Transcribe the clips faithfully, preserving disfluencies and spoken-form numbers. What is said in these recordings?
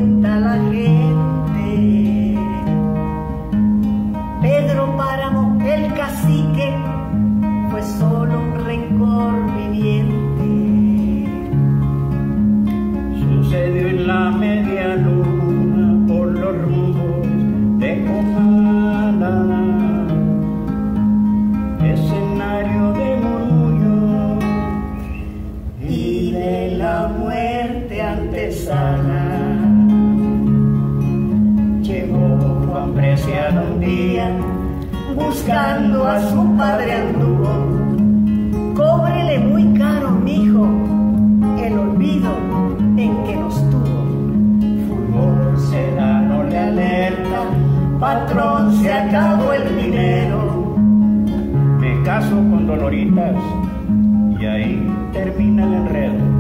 cuenta la gente. Pedro Páramo, el cacique, fue solo un rencor viviente. Sucedió en la media luna por los rumbos de Comala, escenario de murmullo y de la muerte antesala. Llegó Juan Preciado un día, buscando a su padre anduvo. Cóbrele muy caro, mijo, el olvido en que nos tuvo. Fulgor Sedano le alerta, patrón, se acabó el dinero. Me caso con Doloritas y ahí termina el enredo.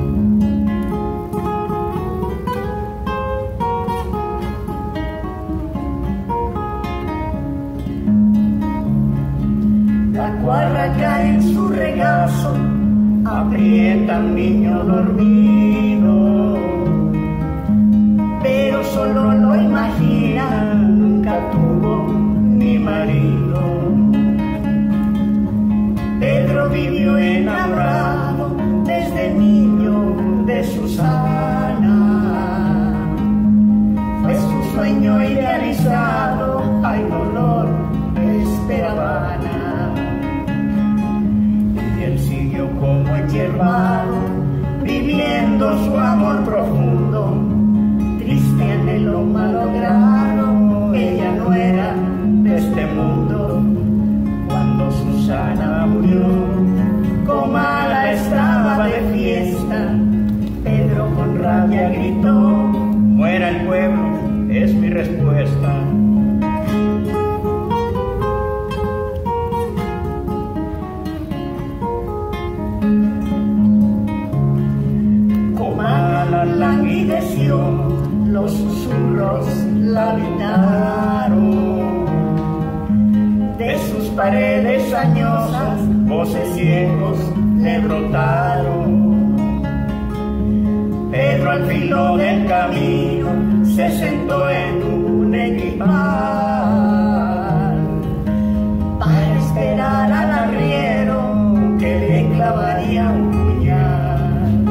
La cuadra cae en su regazo, aprieta al niño dormido, pero solo lo imagina, nunca tuvo ni marido. Pedro vivió enamorado desde niño de Susana, fue su sueño idealizado, ay dolor, espera vana. Él siguió como enyervado, viviendo su amor profundo, triste anhelo malogrado, ella no era de este mundo. Cuando Susana murió, Comala estaba de fiesta, Pedro con rabia gritó, muera el pueblo, es mi respuesta. Comala languideció, los susurros la habitaron, de sus paredes añosas voces ciegos le brotaron. Pedro al filo del camino se sentó en un equipal para esperar al arriero que le clavaría un puñal.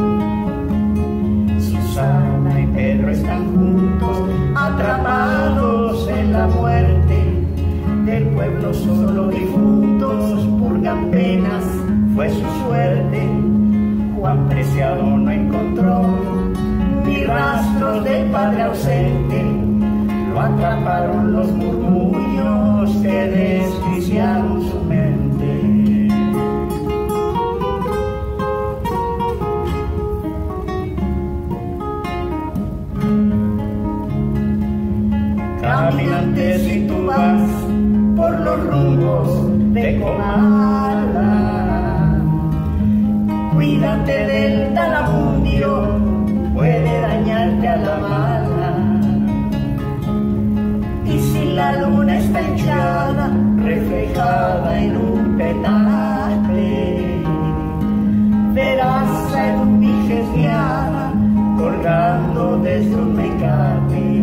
Susana y Pedro están juntos, atrapados en la muerte. Del pueblo solo difuntos purgan penas, fue su suerte. Juan Preciado no encontró ni rastros del padre ausente, lo atraparon los murmullos que desquiciaron su mente. Caminante, si tú vas por los rumbos de Comala, cuídate del talamundio, puede dañarte a la mala. Y si la luna está hinchada, reflejada en un petate, verás a Eduviges guiada, colgando desde un mecate.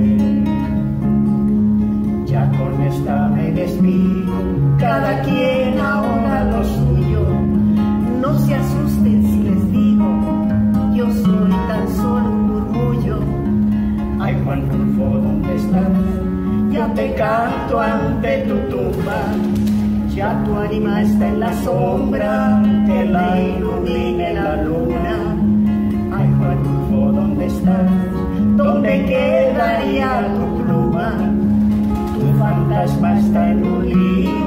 Ya con esta me despido, cada quien ahora lo suyo. No se asusten si les digo, yo soy tan solo un murmullo. Ay, Juan Rulfo, ¿dónde estás? Ya te canto ante tu tumba, ya tu ánima está en la sombra, que la ilumine la luna. Ay, Juan Rulfo, ¿dónde estás? ¿Dónde quedaría tu pluma? Tu fantasma está en un libro